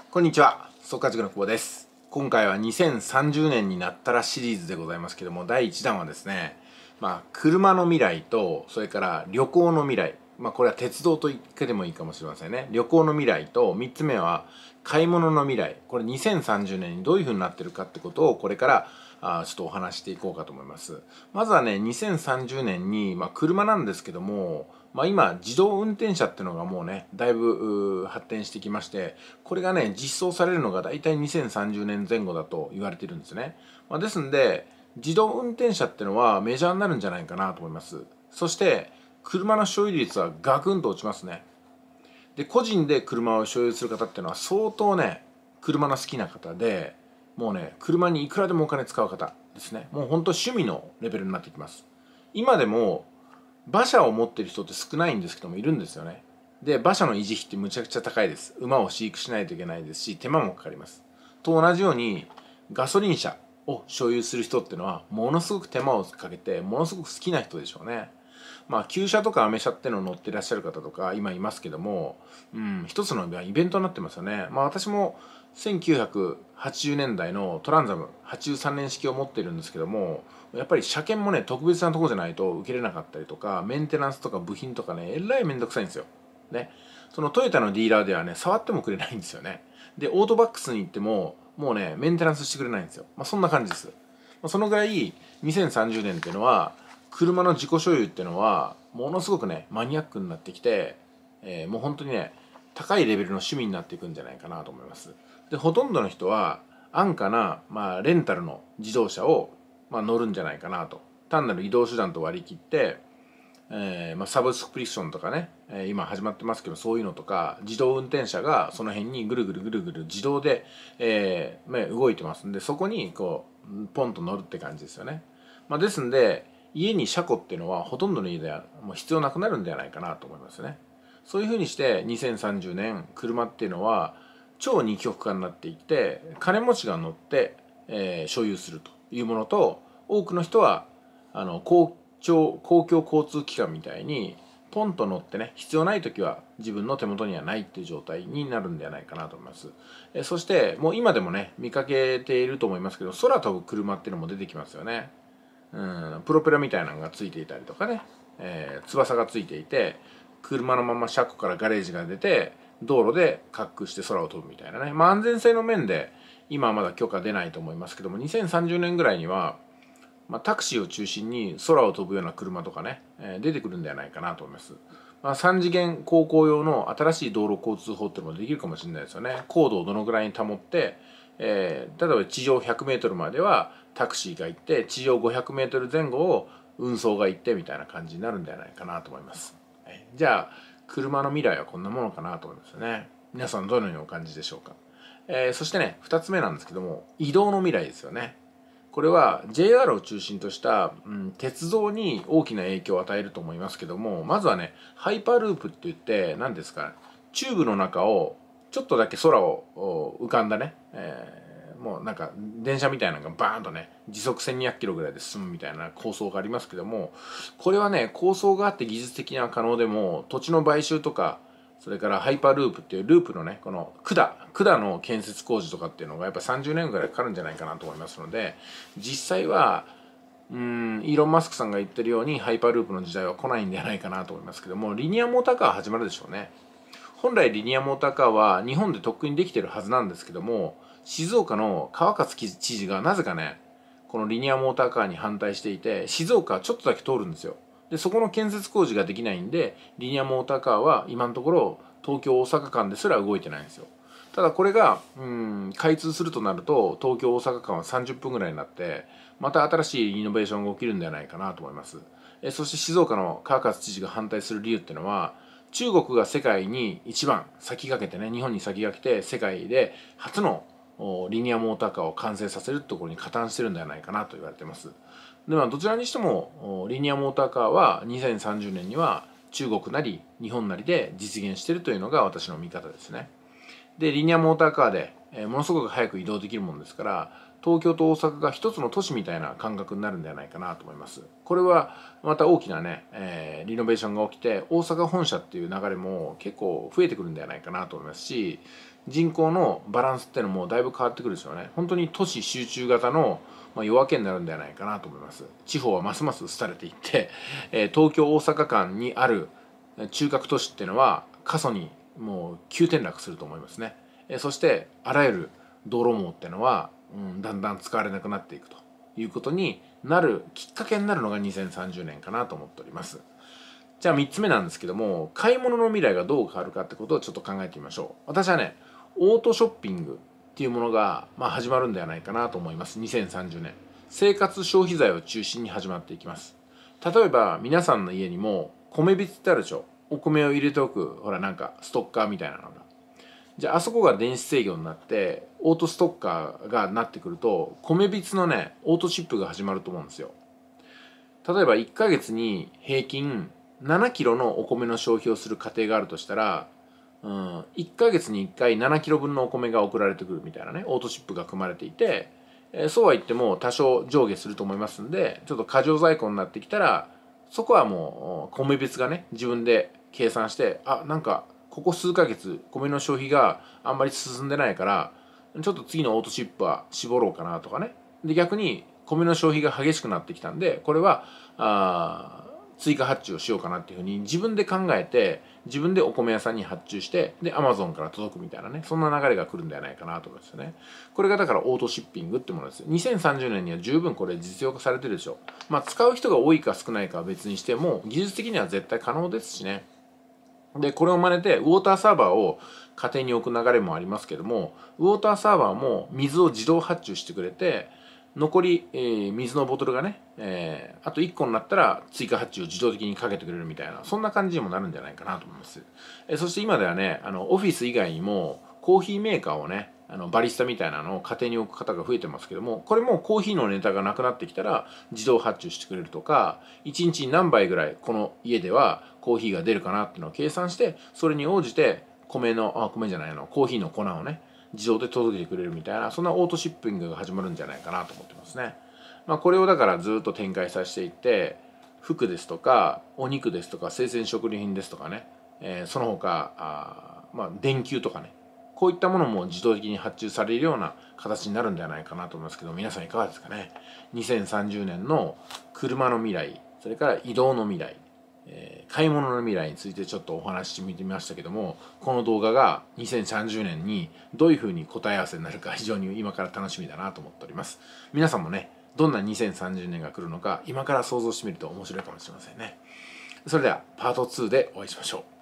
こんにちは、速稼塾の久保です。今回は2030年になったらシリーズでございますけども、第1弾はですね、車の未来と、それから旅行の未来、これは鉄道と言ってでもいいかもしれませんね。旅行の未来と、3つ目は買い物の未来。これ2030年にどういう風になってるかってことを、これからちょっとお話していこうかと思います。まずはね、2030年に、車なんですけども、今自動運転車っていうのがもうねだいぶ発展してきまして、これがね実装されるのがだいたい2030年前後だと言われているんですね。ですんで自動運転車っていうのはメジャーになるんじゃないかなと思います。そして車の所有率はガクンと落ちますね。で個人で車を所有する方っていうのは相当ね車の好きな方で、もうね車にいくらでもお金使う方ですね。もうほんと趣味のレベルになってきます。今でも馬車を持ってる人って少ないんですけどもいるんですよね。で馬車の維持費ってむちゃくちゃ高いです。馬を飼育しないといけないですし手間もかかります。と同じようにガソリン車を所有する人っていうのはものすごく手間をかけてものすごく好きな人でしょうね。旧車とかアメ車っていうのを乗ってらっしゃる方とか今いますけども、一つのイベントになってますよね。私も1980年代のトランザム83年式を持っているんですけども、やっぱり車検もね特別なところじゃないと受けれなかったりとか、メンテナンスとか部品とかねえらいめんどくさいんですよ。ね、そのトヨタのディーラーではね触ってもくれないんですよね。でオートバックスに行ってももうねメンテナンスしてくれないんですよ。そんな感じです。そのぐらい2030年っていうのは車の自己所有っていうのはものすごくねマニアックになってきて、もう本当にね高いレベルの趣味になっていくんじゃないかなと思います。でほとんどの人は安価な、レンタルの自動車を、乗るんじゃないかなと。単なる移動手段と割り切って、サブスクリプションとかね、今始まってますけどそういうのとか自動運転車がその辺にぐるぐるぐるぐる自動で、動いてますんで、そこにこうポンと乗るって感じですよね。ですんで家に車庫っていうのはほとんどの家ではもう必要なくなるんではないかなと思いますね。そういうふうにして2030年車っていうのは超二極化になっていって、金持ちが乗って、所有するというものと、多くの人は公共交通機関みたいにポンと乗ってね必要ない時は自分の手元にはないっていう状態になるんではないかなと思います。そしてもう今でもね見かけていると思いますけど、空飛ぶ車っていうのも出てきますよね。プロペラみたいなのがついていたりとかね、翼がついていて車のまま車庫からガレージが出て道路で滑空して空を飛ぶみたいなね、安全性の面で今はまだ許可出ないと思いますけども、2030年ぐらいには、タクシーを中心に空を飛ぶような車とかね、出てくるんではないかなと思います。3次元航行用の新しい道路交通法っていうのもできるかもしれないですよね。高度をどのぐらいに保って、例えば地上100メートルまではタクシーが行って、地上500メートル前後を運送が行ってみたいな感じになるんではないかなと思います。じゃあ車の未来はこんなものかなと思いますよね。皆さんどのようにお感じでしょうか。そしてね2つ目なんですけども、移動の未来ですよね。これは JR を中心とした、鉄道に大きな影響を与えると思いますけども、まずはねハイパーループって言って何ですか、チューブの中をちょっとだけ空を浮かんだね、もうなんか電車みたいなのがバーンとね時速1200キロぐらいで進むみたいな構想がありますけども、これはね構想があって技術的には可能でも、土地の買収とかそれからハイパーループっていうループのねこの管の建設工事とかっていうのがやっぱ30年ぐらいかかるんじゃないかなと思いますので、実際はイーロン・マスクさんが言ってるようにハイパーループの時代は来ないんではないかなと思いますけども、リニアモーターカーは始まるでしょうね。本来リニアモーターカーは日本でとっくにできてるはずなんですけども、静岡の川勝知事がなぜかねこのリニアモーターカーに反対していて、静岡はちょっとだけ通るんですよ。でそこの建設工事ができないんで、リニアモーターカーは今のところ東京大阪間ですら動いてないんですよ。ただこれが開通するとなると東京大阪間は30分ぐらいになって、また新しいイノベーションが起きるんではないかなと思います。そして静岡の川勝知事が反対する理由っていうのは、中国が世界に一番先駆けてね、日本に先駆けて世界で初のリニアモーターカーを完成させるところに加担してるんではないかなと言われています。でどちらにしてもリニアモーターカーは2030年には中国なり日本なりで実現しているというのが私の見方ですね。でリニアモーターカーでものすごく早く移動できるものですから、東京と大阪が一つの都市みたいな感覚になるんではないかなと思います。これはまた大きなね、リノベーションが起きて大阪本社っていう流れも結構増えてくるんではないかなと思いますし、 人口のバランスっていうのもだいぶ変わってくるでしょうね。本当に都市集中型の夜明けになるんではないかなと思います。地方はますます廃れていって、東京大阪間にある中核都市っていうのは過疎にもう急転落すると思いますね。そしてあらゆる道路網っていうのは、だんだん使われなくなっていくということになるきっかけになるのが2030年かなと思っております。じゃあ3つ目なんですけども、買い物の未来がどう変わるかってことをちょっと考えてみましょう。私はね、オートショッピングっていうものが、始まるんではないかなと思います。2030年。生活消費財を中心に始まっていきます。例えば皆さんの家にも米びつってあるでしょ。お米を入れておく、ほらなんかストッカーみたいなのが。じゃああそこが電子制御になってオートストッカーがなってくると、米びつのねオートシップが始まると思うんですよ。例えば1ヶ月に平均7キロのお米の消費をする家庭があるとしたら、1ヶ月に1回7キロ分のお米が送られてくるみたいなねオートシップが組まれていて、そうは言っても多少上下すると思いますんで、ちょっと過剰在庫になってきたらそこはもう米びつがね自分で計算して、なんかここ数ヶ月米の消費があんまり進んでないからちょっと次のオートシップは絞ろうかなとかね。で逆に米の消費が激しくなってきたんでこれは追加発注をしようかなっていうふうに自分で考えて自分でお米屋さんに発注してで Amazon から届くみたいなね、そんな流れが来るんではないかなと思いますよね。これがだからオートシッピングってものです。2030年には十分これ実用化されてるでしょう。使う人が多いか少ないかは別にしても技術的には絶対可能ですしね。でこれを真似てウォーターサーバーを家庭に置く流れもありますけども、ウォーターサーバーも水を自動発注してくれて残り、水のボトルがね、あと1個になったら追加発注を自動的にかけてくれるみたいな、そんな感じにもなるんじゃないかなと思います。そして今ではねオフィス以外にもコーヒーメーカーをねバリスタみたいなのを家庭に置く方が増えてますけども、これもコーヒーのネタがなくなってきたら自動発注してくれるとか、1日に何杯ぐらいこの家ではコーヒーが出るかなっていうのを計算して、それに応じて米じゃないコーヒーの粉をね自動で届けてくれるみたいな、そんなオートシッピングが始まるんじゃないかなと思ってますね。これをだからずっと展開させていって、服ですとかお肉ですとか生鮮食料品ですとかね、その他電球とかね、こういったものも自動的に発注されるような形になるんではないかなと思いますけど、皆さんいかがですかね。2030年の車の未来、それから移動の未来、買い物の未来についてちょっとお話ししてみてみましたけども、この動画が2030年にどういうふうに答え合わせになるか非常に今から楽しみだなと思っております。皆さんもねどんな2030年が来るのか今から想像してみると面白いかもしれませんね。それではパート2でお会いしましょう。